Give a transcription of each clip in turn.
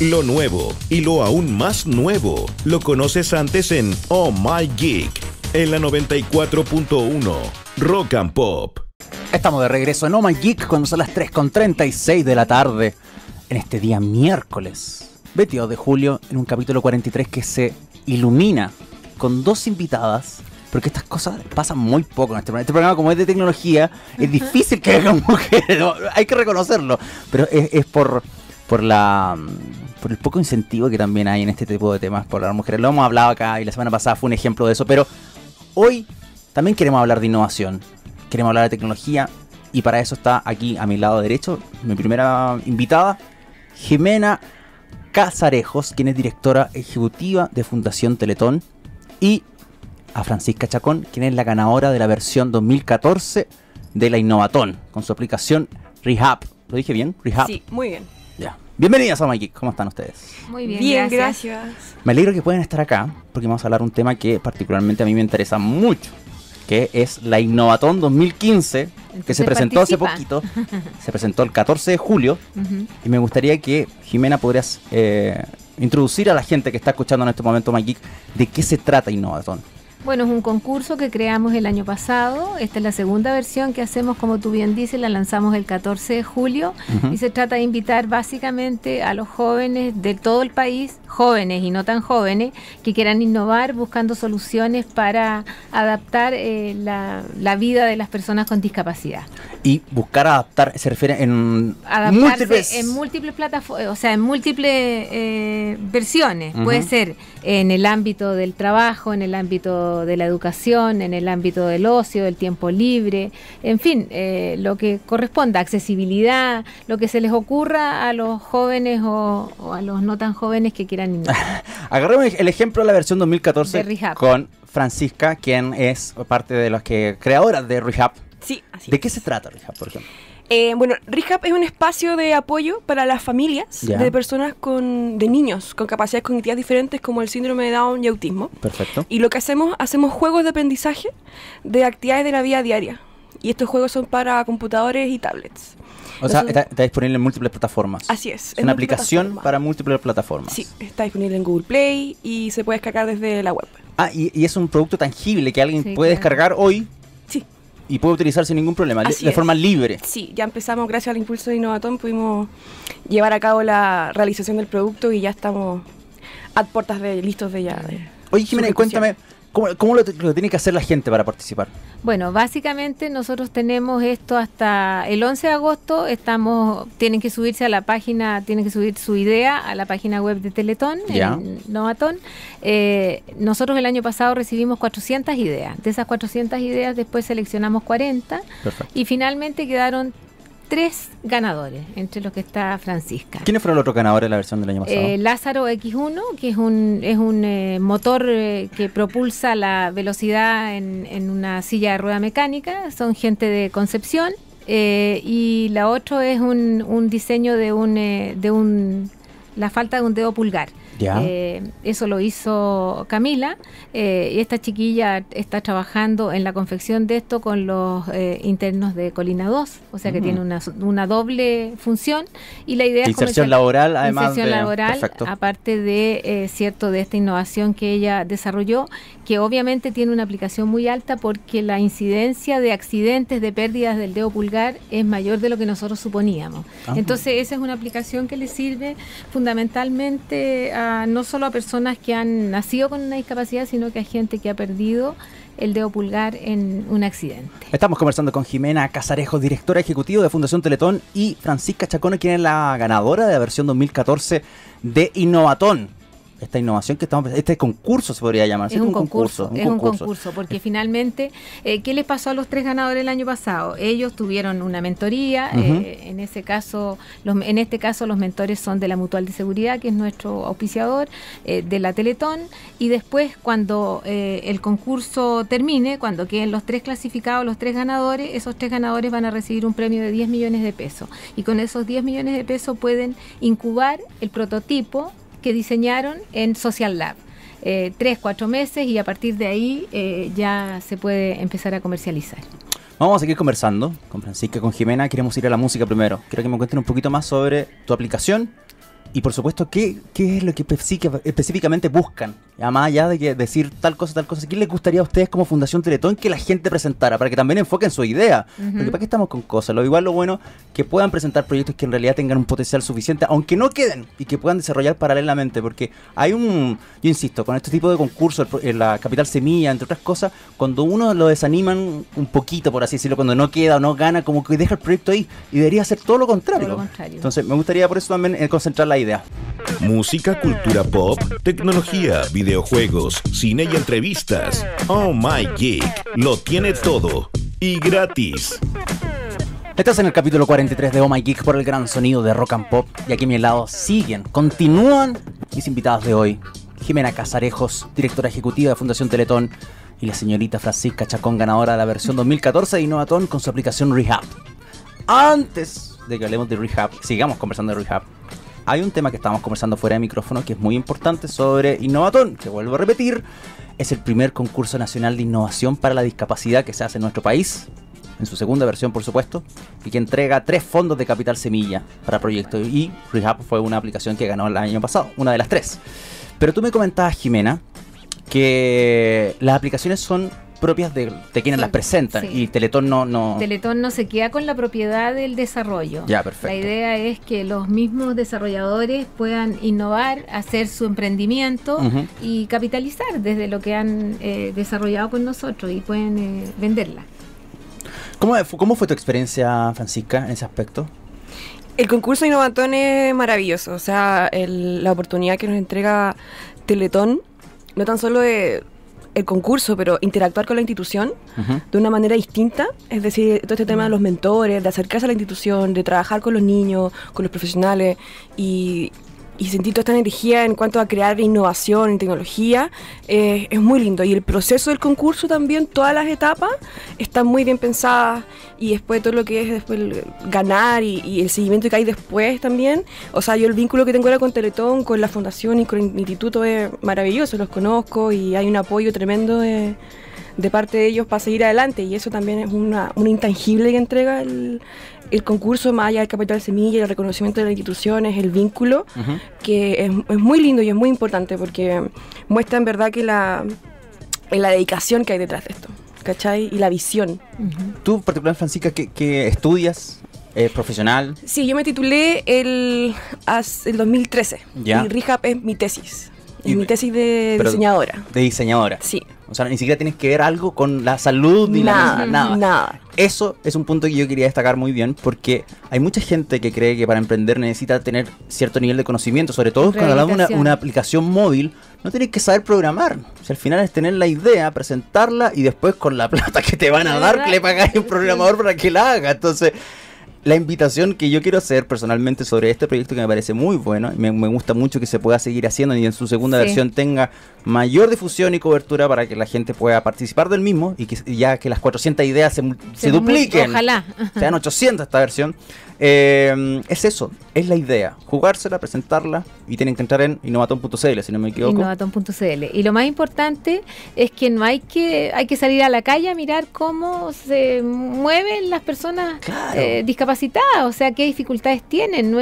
Lo nuevo y lo aún más nuevo lo conoces antes en Oh My Geek, en la 94.1 Rock and Pop. Estamos de regreso en Oh My Geek cuando son las 3:36 de la tarde, en este día miércoles 22 de julio, en un capítulo 43 que se ilumina con dos invitadas, porque estas cosas pasan muy poco en este programa. Este programa, como es de tecnología, es difícil que hagan mujeres, ¿no? Hay que reconocerlo, pero es por el poco incentivo que también hay en este tipo de temas por las mujeres. Lo hemos hablado acá y la semana pasada fue un ejemplo de eso, pero hoy también queremos hablar de innovación, queremos hablar de tecnología, y para eso está aquí a mi lado derecho mi primera invitada, Jimena Casarejos, quien es directora ejecutiva de Fundación Teletón, y a Francisca Chacón, quien es la ganadora de la versión 2014 de la Innovatón, con su aplicación Rehab. ¿Lo dije bien? Rehab. Sí, muy bien. Ya. Bienvenidas a My Geek. ¿Cómo están ustedes? Muy bien, gracias. Me alegro que puedan estar acá, porque vamos a hablar de un tema que particularmente a mí me interesa mucho, que es la Innovatón 2015, que se presentó hace poquito. Se presentó el 14 de julio. Y me gustaría que, Jimena, podrías introducir a la gente que está escuchando en este momento My Geek de qué se trata Innovatón. Bueno, es un concurso que creamos el año pasado. Esta es la segunda versión que hacemos, como tú bien dices, la lanzamos el 14 de julio. Y se trata de invitar básicamente a los jóvenes de todo el país, jóvenes y no tan jóvenes, que quieran innovar buscando soluciones para adaptar la vida de las personas con discapacidad. Y buscar adaptar se refiere en múltiples plataformas, o sea, en múltiples versiones. Puede ser en el ámbito del trabajo, en el ámbito de la educación, en el ámbito del ocio, del tiempo libre, en fin, lo que corresponda, accesibilidad, lo que se les ocurra a los jóvenes o a los no tan jóvenes que quieran innovar. Agarremos el ejemplo de la versión 2014 de con Francisca, quien es parte de las creadoras de Rehab. Sí, así ¿De qué se trata Rehab, por ejemplo? Bueno, Rehab es un espacio de apoyo para las familias de personas de niños con capacidades cognitivas diferentes como el síndrome de Down y autismo. Perfecto. Y lo que hacemos juegos de aprendizaje de actividades de la vida diaria. Y estos juegos son para computadores y tablets. O sea, está disponible en múltiples plataformas. Así es. Es una aplicación para múltiples plataformas. Sí, está disponible en Google Play y se puede descargar desde la web. Ah, y es un producto tangible que alguien puede descargar hoy. Sí. Y puede utilizar sin ningún problema, de forma libre. Sí, ya empezamos, gracias al impulso de Innovatón, pudimos llevar a cabo la realización del producto y ya estamos a puertas listos de ya. Oye, Jimena, cuéntame, ¿cómo lo tiene que hacer la gente para participar? Bueno, básicamente nosotros tenemos esto hasta el 11 de agosto, tienen que subirse a la página, tienen que subir su idea a la página web de Teletón, en Innovatón. Nosotros el año pasado recibimos 400 ideas, de esas 400 ideas después seleccionamos 40. Perfecto. Y finalmente quedaron 3 ganadores, entre los que está Francisca. ¿Quiénes fueron los otros ganadores de la versión del año pasado? Lázaro X1, que es un motor que propulsa la velocidad en una silla de rueda mecánica, son gente de Concepción, y la otra es un diseño la falta de un dedo pulgar. Eso lo hizo Camila, y esta chiquilla está trabajando en la confección de esto con los internos de Colina 2, o sea que tiene una doble función, y la idea es inserción laboral, además aparte de esta innovación que ella desarrolló, que obviamente tiene una aplicación muy alta porque la incidencia de accidentes, de pérdidas del dedo pulgar es mayor de lo que nosotros suponíamos. Entonces esa es una aplicación que le sirve fundamentalmente no solo a personas que han nacido con una discapacidad, sino que a gente que ha perdido el dedo pulgar en un accidente. Estamos conversando con Jimena Casarejos, directora ejecutiva de Fundación Teletón, y Francisca Chacón, quien es la ganadora de la versión 2014 de Innovatón. Esta innovación que este concurso se podría llamar. Es un concurso, porque finalmente, ¿qué les pasó a los 3 ganadores el año pasado? Ellos tuvieron una mentoría, en este caso los mentores son de la Mutual de Seguridad, que es nuestro auspiciador, de la Teletón, y después cuando el concurso termine, cuando queden los 3 clasificados, los 3 ganadores, esos 3 ganadores van a recibir un premio de 10 millones de pesos, y con esos 10 millones de pesos pueden incubar el prototipo que diseñaron en Social Lab. 3-4 meses, y a partir de ahí ya se puede empezar a comercializar. Vamos a seguir conversando con Francisca, con Jimena. Queremos ir a la música primero. Quiero que me cuenten un poquito más sobre tu aplicación Y por supuesto, ¿qué es lo que específicamente buscan? Más allá de que decir tal cosa, ¿qué les gustaría a ustedes como Fundación Teletón que la gente presentara? Para que también enfoquen su idea. Porque ¿para qué estamos con cosas? Lo bueno que puedan presentar proyectos que en realidad tengan un potencial suficiente, aunque no queden, y que puedan desarrollar paralelamente. Porque hay yo insisto, con este tipo de concursos, en la Capital Semilla, entre otras cosas, cuando uno lo desaniman un poquito, por así decirlo, cuando no queda o no gana, como que deja el proyecto ahí, y debería hacer todo lo contrario. Entonces me gustaría por eso también concentrar la idea. Música, cultura pop, tecnología, videojuegos, cine y entrevistas. Oh My Geek lo tiene todo y gratis. Estás en el capítulo 43 de Oh My Geek por el gran sonido de Rock and Pop. Y aquí a mi lado continúan mis invitados de hoy. Jimena Casarejos, directora ejecutiva de Fundación Teletón, y la señorita Francisca Chacón, ganadora de la versión 2014 de Innovatón con su aplicación Rehab. Antes de que hablemos de Rehab, sigamos conversando de Rehab, hay un tema que estábamos conversando fuera de micrófono que es muy importante sobre Innovatón, que vuelvo a repetir, es el primer concurso nacional de innovación para la discapacidad que se hace en nuestro país, en su segunda versión por supuesto, y que entrega 3 fondos de Capital Semilla para proyectos, y Rehab fue una aplicación que ganó el año pasado, una de las 3. Pero tú me comentabas, Jimena, que las aplicaciones son propias de quienes las presentan, y Teletón no... Teletón no se queda con la propiedad del desarrollo. Ya, perfecto. La idea es que los mismos desarrolladores puedan innovar, hacer su emprendimiento y capitalizar desde lo que han desarrollado con nosotros, y pueden venderla. ¿Cómo fue tu experiencia, Francisca, en ese aspecto? El concurso de Innovatón es maravilloso, o sea, la oportunidad que nos entrega Teletón, no tan solo de el concurso, pero interactuar con la institución de una manera distinta, es decir, todo este tema de los mentores, de acercarse a la institución, de trabajar con los niños, con los profesionales y sentir toda esta energía en cuanto a crear innovación y tecnología, es muy lindo. Y el proceso del concurso también, todas las etapas están muy bien pensadas, y después todo lo que es después el ganar y el seguimiento que hay después también. O sea, yo el vínculo que tengo ahora con Teletón, con la fundación y con el instituto es maravilloso, los conozco y hay un apoyo tremendo de parte de ellos para seguir adelante, y eso también es un intangible que entrega el concurso, más allá del Capital Semilla, el reconocimiento de las instituciones, el vínculo, que es muy lindo y es muy importante porque muestra en verdad que la dedicación que hay detrás de esto, ¿cachai? Y la visión. Tú, particularmente, Francisca, ¿qué estudias? ¿Profesional? Sí, yo me titulé el 2013. ¿Ya? Y Rehab es mi tesis. Es mi tesis de diseñadora. ¿De diseñadora? Sí. O sea, ni siquiera tienes que ver algo con la salud ni nada. Eso es un punto que yo quería destacar muy bien, porque hay mucha gente que cree que para emprender necesita tener cierto nivel de conocimiento, sobre todo cuando hablamos de una aplicación móvil. No tienes que saber programar. O sea, al final es tener la idea, presentarla, y después con la plata que te van a dar, que le pagáis a un programador para que la haga. Entonces, la invitación que yo quiero hacer personalmente sobre este proyecto, que me parece muy bueno, y me gusta mucho que se pueda seguir haciendo y en su segunda versión tenga mayor difusión y cobertura para que la gente pueda participar del mismo, y que ya que las 400 ideas se dupliquen, ojalá sean 800 esta versión. Es eso, es la idea, jugársela, presentarla, y tienen que entrar en innovatón.cl, si no me equivoco. Innovatón.cl. Y lo más importante es que hay que salir a la calle a mirar cómo se mueven las personas discapacitadas, o sea, qué dificultades tienen.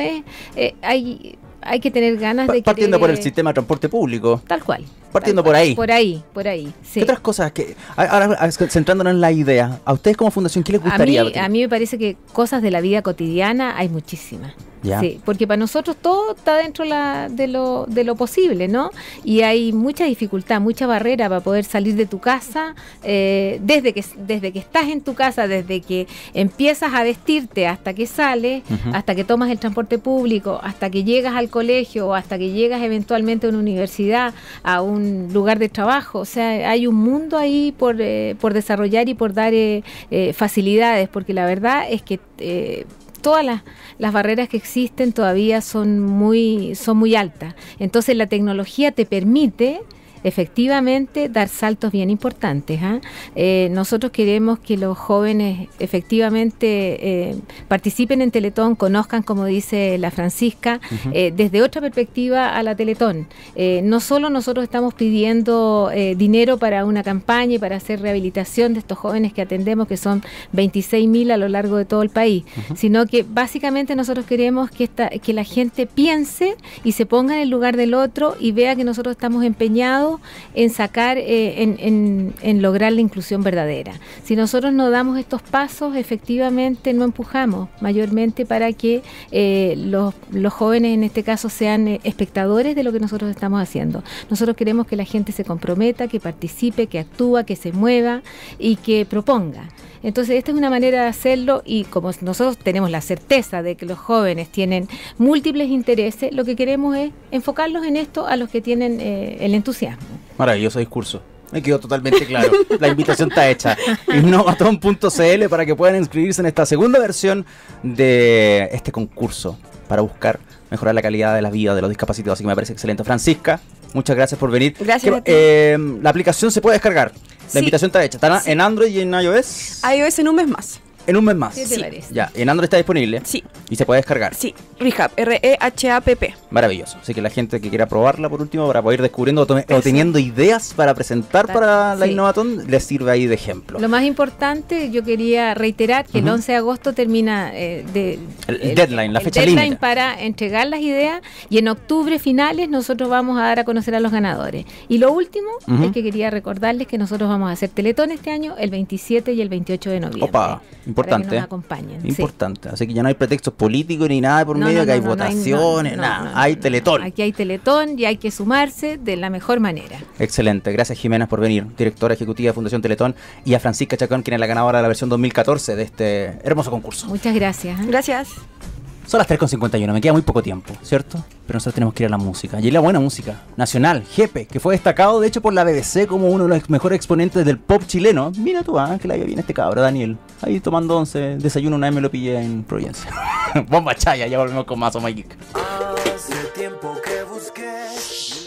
Hay que tener ganas de partiendo por el sistema de transporte público. Tal cual. Partiendo por ahí. Por ahí, sí. ¿Qué otras cosas? Ahora, centrándonos en la idea, ¿a ustedes como fundación qué les gustaría? A mí me parece que cosas de la vida cotidiana hay muchísimas. Ya. Sí, porque para nosotros todo está dentro de lo posible, ¿no? Y hay mucha dificultad, mucha barrera para poder salir de tu casa, desde que estás en tu casa, desde que empiezas a vestirte hasta que sales, hasta que tomas el transporte público, hasta que llegas al colegio, o hasta que llegas eventualmente a una universidad, a un lugar de trabajo. O sea, hay un mundo ahí por desarrollar y por dar facilidades, porque la verdad es que todas las barreras que existen todavía son muy altas. Entonces la tecnología te permite efectivamente dar saltos bien importantes. Nosotros queremos que los jóvenes efectivamente participen en Teletón, conozcan, como dice la Francisca, desde otra perspectiva a la Teletón. No solo nosotros estamos pidiendo dinero para una campaña y para hacer rehabilitación de estos jóvenes que atendemos, que son 26.000 a lo largo de todo el país, sino que básicamente nosotros queremos que la gente piense y se ponga en el lugar del otro y vea que nosotros estamos empeñados en sacar, en lograr la inclusión verdadera. Si nosotros no damos estos pasos, efectivamente no empujamos, mayormente para que los jóvenes en este caso sean espectadores de lo que nosotros estamos haciendo. Nosotros queremos que la gente se comprometa, que participe, que actúa, que se mueva y que proponga. Entonces esta es una manera de hacerlo, y como nosotros tenemos la certeza de que los jóvenes tienen múltiples intereses, lo que queremos es enfocarlos en esto a los que tienen el entusiasmo. Maravilloso discurso. Me quedó totalmente claro. La invitación está hecha. Innovaton.cl para que puedan inscribirse en esta segunda versión de este concurso para buscar mejorar la calidad de la vida de los discapacitados. Así que me parece excelente. Francisca, muchas gracias por venir. Gracias a ti. La aplicación se puede descargar. La invitación está hecha. ¿Está en Android y en iOS? iOS en un mes más. En un mes más. ¿Qué te parece? Ya, en Android está disponible. Sí. Y se puede descargar. Sí, Rehab, R-E-H-A-P-P. Maravilloso. Así que la gente que quiera probarla por último para poder ir descubriendo o teniendo ideas para presentar para la Innovaton, les sirve ahí de ejemplo. Lo más importante, yo quería reiterar que el 11 de agosto termina el deadline, la fecha límite para entregar las ideas, y en octubre finales nosotros vamos a dar a conocer a los ganadores. Y lo último es que quería recordarles que nosotros vamos a hacer Teletón este año el 27 y el 28 de noviembre. Opa, importante. Para que nos acompañen. Importante. Así que ya no hay pretextos políticos ni nada por medio, que hay votaciones, nada. Hay Teletón. Aquí hay Teletón y hay que sumarse de la mejor manera. Excelente. Gracias, Jimena, por venir, directora ejecutiva de Fundación Teletón, y a Francisca Chacón, quien es la ganadora de la versión 2014 de este hermoso concurso. Muchas gracias. Gracias. Son las 3:51, me queda muy poco tiempo, ¿cierto? Pero nosotros tenemos que ir a la música. Y la buena música nacional, Jepe, que fue destacado de hecho por la BBC como uno de los mejores exponentes del pop chileno. Mira tú, que la vio bien este cabro, Daniel. Ahí tomando once, desayuno, una vez me lo pillé en Providencia. Bomba chaya, ya volvemos con más Oh My Geek. Hace tiempo que busqué